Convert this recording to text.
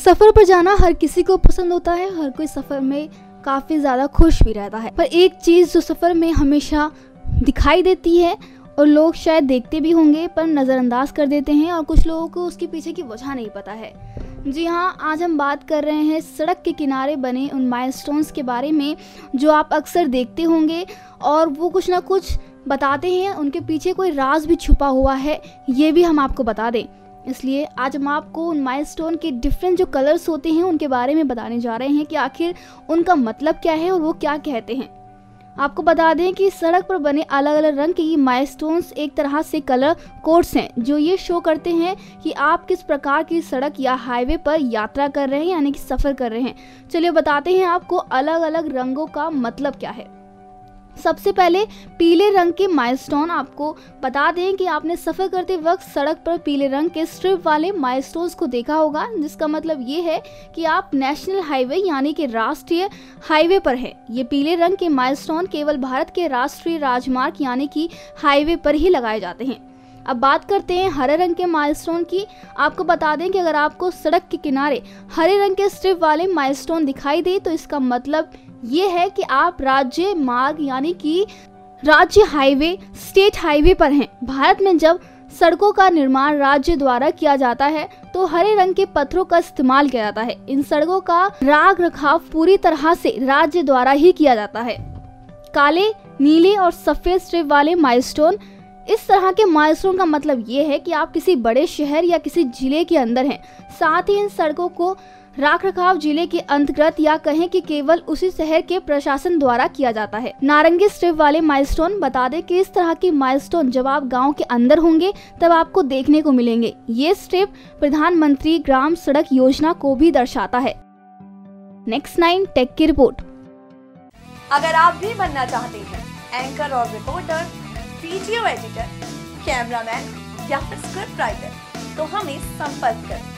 सफर पर जाना हर किसी को पसंद होता है। हर कोई सफर में काफी ज्यादा खुश भी रहता है, पर एक चीज जो सफर में हमेशा दिखाई देती है और लोग शायद देखते भी होंगे पर नज़रअंदाज कर देते हैं, और कुछ लोगों को उसके पीछे की वजह नहीं पता है। जी हाँ, आज हम बात कर रहे हैं सड़क के किनारे बने उन माइलस्टोन्स के बारे में जो आप अक्सर देखते होंगे और वो कुछ ना कुछ बताते हैं, उनके पीछे कोई राज भी छुपा हुआ है, ये भी हम आपको बता दें। इसलिए आज हम आपको उन माइलस्टोन के डिफरेंट जो कलर्स होते हैं उनके बारे में बताने जा रहे हैं कि आखिर उनका मतलब क्या है और वो क्या कहते हैं। आपको बता दें कि सड़क पर बने अलग अलग रंग के ये माइलस्टोन्स एक तरह से कलर कोड्स हैं जो ये शो करते हैं कि आप किस प्रकार की सड़क या हाईवे पर यात्रा कर रहे हैं, यानी कि सफ़र कर रहे हैं। चलिए बताते हैं आपको अलग अलग रंगों का मतलब क्या है। सबसे पहले पीले रंग के माइलस्टोन, आपको बता दें कि आपने सफ़र करते वक्त सड़क पर पीले रंग के स्ट्रिप वाले माइलस्टोन्स को देखा होगा, जिसका मतलब ये है कि आप नेशनल हाईवे यानी कि राष्ट्रीय हाईवे पर हैं। ये पीले रंग के माइलस्टोन केवल भारत के राष्ट्रीय राजमार्ग यानी कि हाईवे पर ही लगाए जाते हैं। अब बात करते हैं हरे रंग के माइलस्टोन की। आपको बता दें कि अगर आपको सड़क के किनारे हरे रंग के स्ट्रिप वाले माइलस्टोन दिखाई दे तो इसका मतलब ये है कि आप राज्य मार्ग यानी कि राज्य हाईवे, स्टेट हाईवे पर हैं। भारत में जब सड़कों का निर्माण राज्य द्वारा किया जाता है तो हरे रंग के पत्थरों का इस्तेमाल किया जाता है। इन सड़कों का रख रखाव पूरी तरह से राज्य द्वारा ही किया जाता है। काले, नीले और सफेद स्ट्रिप वाले माइलस्टोन, इस तरह के माइलस्टोन का मतलब ये है कि आप किसी बड़े शहर या किसी जिले के अंदर हैं। साथ ही इन सड़कों को रख रखाव जिले के अंतर्गत या कहें कि केवल उसी शहर के प्रशासन द्वारा किया जाता है। नारंगी स्ट्रिप वाले माइलस्टोन, बता दें कि इस तरह के माइलस्टोन जब आप गांव के अंदर होंगे तब आपको देखने को मिलेंगे। ये स्ट्रिप प्रधानमंत्री ग्राम सड़क योजना को भी दर्शाता है। नेक्स्ट 9 टेक की रिपोर्ट। अगर आप भी बनना चाहते हैं एंकर और रिपोर्टर, वीडियो एडिटर, कैमरामैन या फिर स्क्रिप्ट राइटर तो हमें संपर्क करें।